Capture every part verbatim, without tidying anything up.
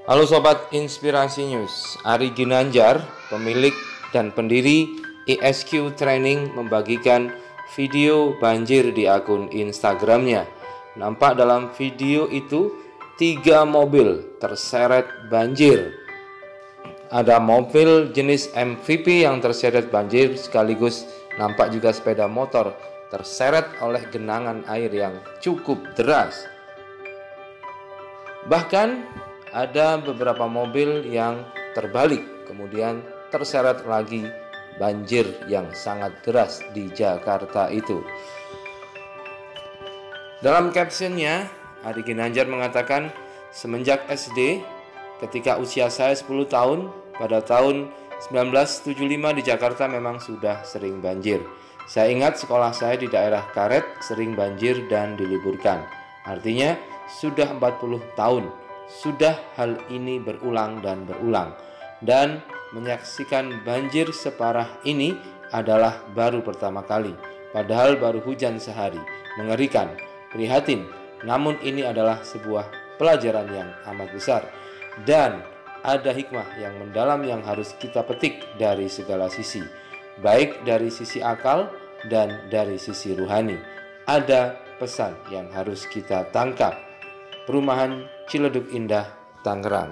Halo Sobat Inspirasi News, Ari Ginanjar, pemilik dan pendiri E S Q Training membagikan video banjir di akun Instagramnya. Nampak dalam video itu tiga mobil terseret banjir. Ada mobil jenis M V P yang terseret banjir, sekaligus nampak juga sepeda motor terseret oleh genangan air yang cukup deras. Bahkan ada beberapa mobil yang terbalik, kemudian terseret lagi banjir yang sangat deras di Jakarta itu. Dalam captionnya, Ari Ginanjar mengatakan, semenjak S D, ketika usia saya sepuluh tahun, pada tahun seribu sembilan ratus tujuh puluh lima di Jakarta memang sudah sering banjir. Saya ingat sekolah saya di daerah Karet sering banjir dan diliburkan. Artinya sudah empat puluh tahun sudah hal ini berulang dan berulang, dan menyaksikan banjir separah ini adalah baru pertama kali, padahal baru hujan sehari. Mengerikan, prihatin, namun ini adalah sebuah pelajaran yang amat besar, dan ada hikmah yang mendalam yang harus kita petik dari segala sisi, baik dari sisi akal dan dari sisi ruhani. Ada pesan yang harus kita tangkap. Perumahan Ciledug Indah, Tangerang.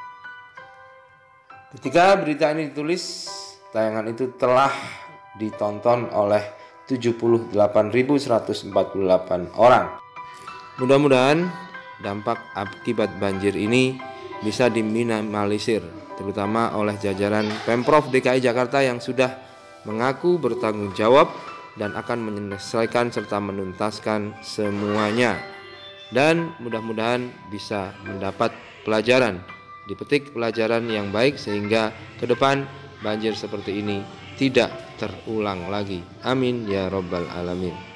Ketika berita ini ditulis, tayangan itu telah ditonton oleh tujuh puluh delapan ribu seratus empat puluh delapan orang. Mudah-mudahan dampak akibat banjir ini bisa diminimalisir, terutama oleh jajaran Pemprov D K I Jakarta yang sudah mengaku bertanggung jawab dan akan menyelesaikan serta menuntaskan semuanya. Dan mudah-mudahan bisa mendapat pelajaran, dipetik pelajaran yang baik sehingga ke depan banjir seperti ini tidak terulang lagi. Amin ya Rabbal Alamin.